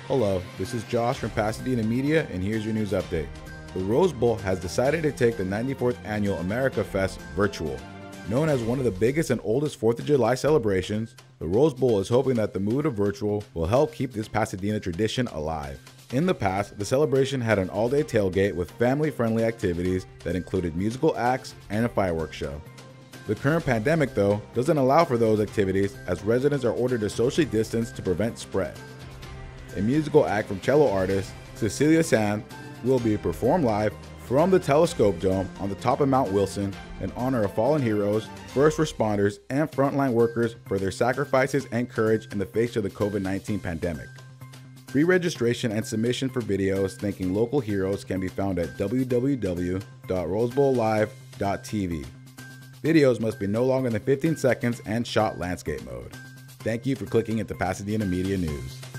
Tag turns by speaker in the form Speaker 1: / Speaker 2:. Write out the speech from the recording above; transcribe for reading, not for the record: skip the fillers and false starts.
Speaker 1: Hello, this is Josh from Pasadena Media, and here's your news update. The Rose Bowl has decided to take the 94th annual America Fest virtual. Known as one of the biggest and oldest 4th of July celebrations, the Rose Bowl is hoping that the move to virtual will help keep this Pasadena tradition alive. In the past, the celebration had an all-day tailgate with family-friendly activities that included musical acts and a fireworks show. The current pandemic, though, doesn't allow for those activities as residents are ordered to socially distance to prevent spread. A musical act from cello artist Cecilia Sand will be performed live from the Telescope Dome on the top of Mount Wilson in honor of fallen heroes, first responders, and frontline workers for their sacrifices and courage in the face of the COVID-19 pandemic. Pre-registration and submission for videos thanking local heroes can be found at www.rosebowllive.tv. Videos must be no longer than 15 seconds and shot landscape mode. Thank you for clicking into Pasadena Media News.